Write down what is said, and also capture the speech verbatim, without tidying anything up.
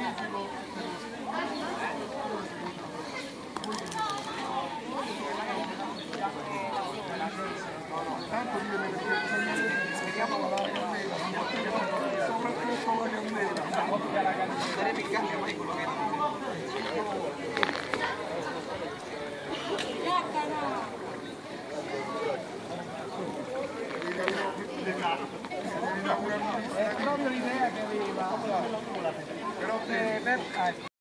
Tanto io ne speriamo la candela, soprattutto la candela. Sarebbe il cambio mai quello che è proprio l'idea che aveva. Però